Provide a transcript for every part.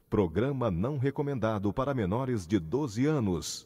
Programa não recomendado para menores de 12 anos.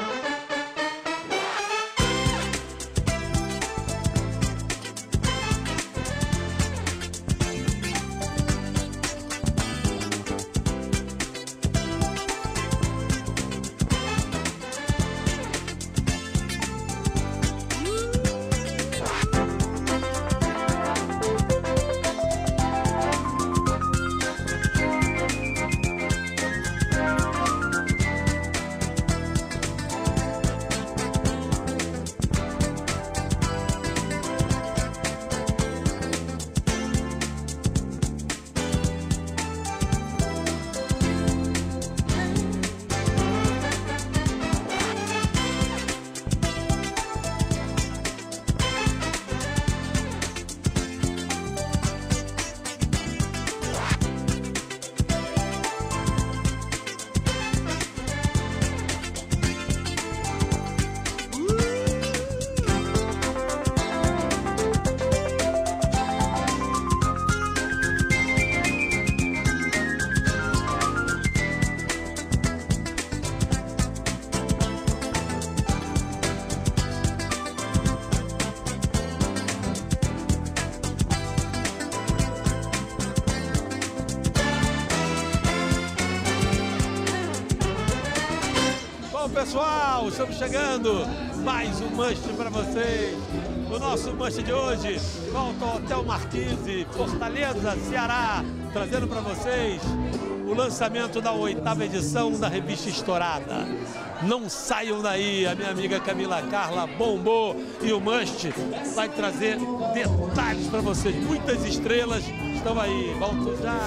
Pessoal, estamos chegando, mais um Must para vocês. O nosso Must de hoje volta ao Hotel Marquise, Fortaleza, Ceará, trazendo para vocês o lançamento da 8ª edição da revista Estourada. Não saiam daí, a minha amiga Camila Carla bombou e o Must vai trazer detalhes para vocês. Muitas estrelas estão aí, volto já.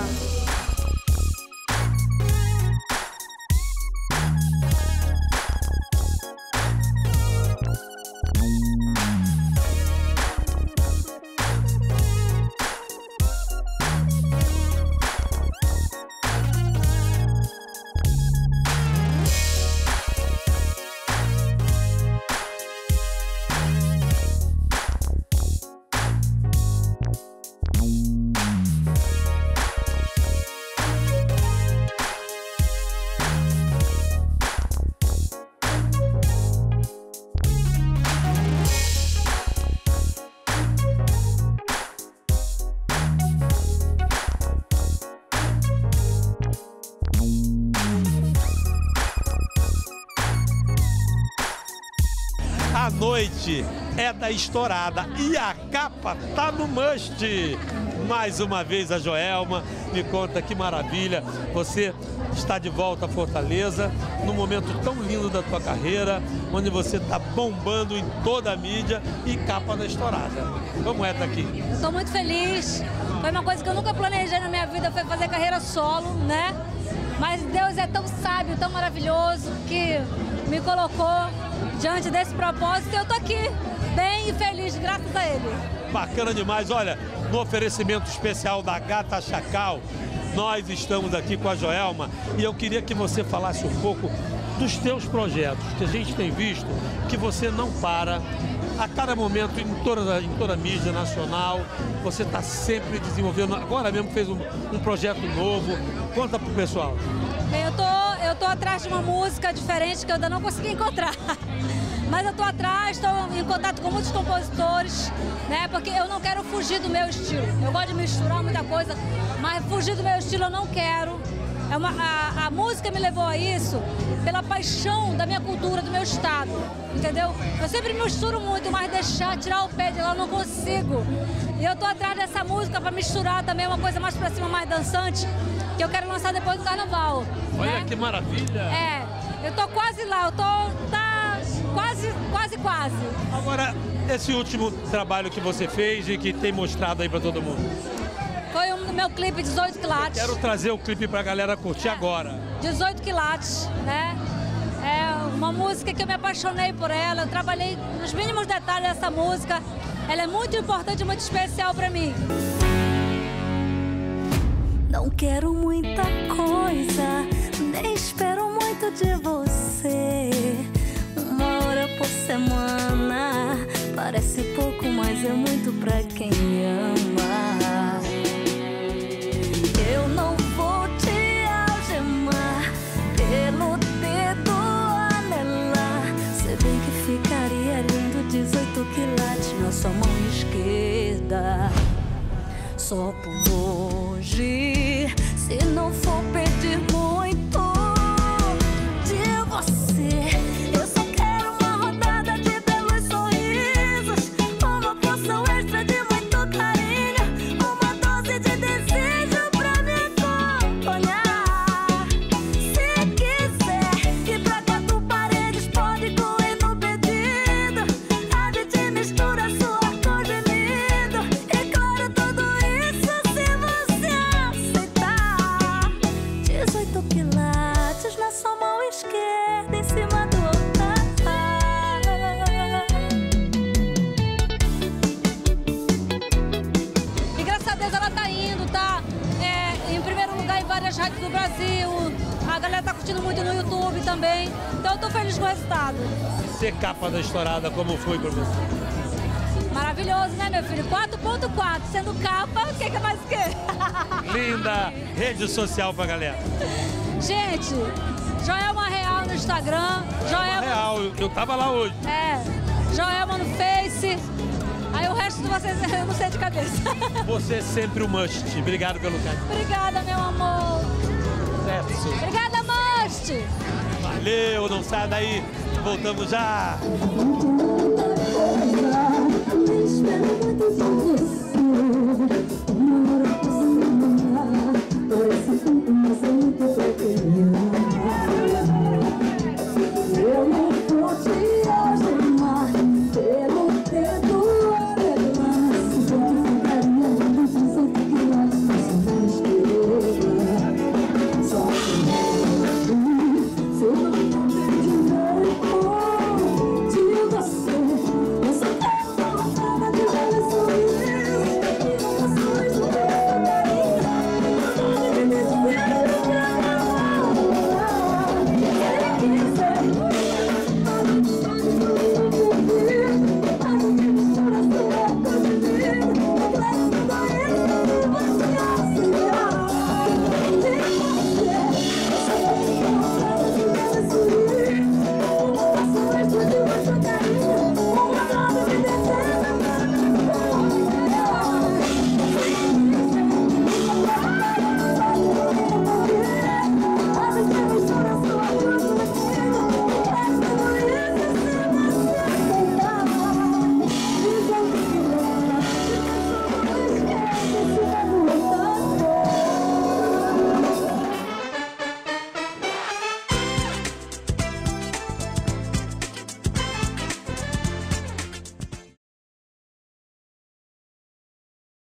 A noite é da Estourada e a capa tá no Must. Mais uma vez a Joelma me conta que maravilha. Você está de volta a Fortaleza num momento tão lindo da tua carreira, onde você está bombando em toda a mídia e capa da Estourada. Como é estar aqui? Estou muito feliz. Foi uma coisa que eu nunca planejei na minha vida, foi fazer carreira solo, né? Mas Deus é tão sábio, tão maravilhoso, que me colocou diante desse propósito e eu tô aqui, bem e feliz, graças a Ele. Bacana demais. Olha, no oferecimento especial da Gata Chacal, nós estamos aqui com a Joelma e eu queria que você falasse um pouco dos teus projetos, que a gente tem visto que você não para. A cada momento, em toda a mídia nacional, você está sempre desenvolvendo. Agora mesmo fez um projeto novo. Conta pro pessoal. Eu tô atrás de uma música diferente que eu ainda não consegui encontrar. Mas eu tô atrás, estou em contato com muitos compositores, né? Porque eu não quero fugir do meu estilo. Eu gosto de misturar muita coisa, mas fugir do meu estilo eu não quero. A música me levou a isso pela paixão da minha cultura, do meu estado, entendeu? Eu sempre misturo muito, mas tirar o pé de lá eu não consigo. E eu tô atrás dessa música para misturar também uma coisa mais pra cima, mais dançante, que eu quero lançar depois do carnaval. Olha, né? Que maravilha! É, eu tô quase lá, quase. Agora, esse último trabalho que você fez e que tem mostrado aí pra todo mundo. Foi um do meu clipe 18 quilates. Quero trazer o clipe pra galera curtir agora. 18 quilates, né? É uma música que eu me apaixonei por ela, eu trabalhei nos mínimos detalhes dessa música. Ela é muito importante, muito especial pra mim. Não quero muita coisa, nem espero muito de você. 1 hora por semana, parece pouco, mas é muito pra quem ama. Eu não vou te algemar. peito que lates na sua mão esquerda em cima do altar. E graças a Deus ela tá indo, tá? Em primeiro lugar em várias rádios do Brasil. A galera tá curtindo muito no YouTube também. Então eu tô feliz com o resultado. Ser capa da Estourada, como foi pra você? Maravilhoso, né, meu filho? 4.4, sendo capa, o que mais que? Linda! Rede social pra galera. Gente, Joelma Real no Instagram. Joelma Real, eu tava lá hoje. Joelma no Face. Aí o resto de vocês eu não sei de cabeça. Você é sempre o Must. Obrigado pelo carinho. Obrigada, meu amor. Sucesso. Obrigada, Must. Valeu, não sai daí. Voltamos já. Por esse tempo, mas eu não te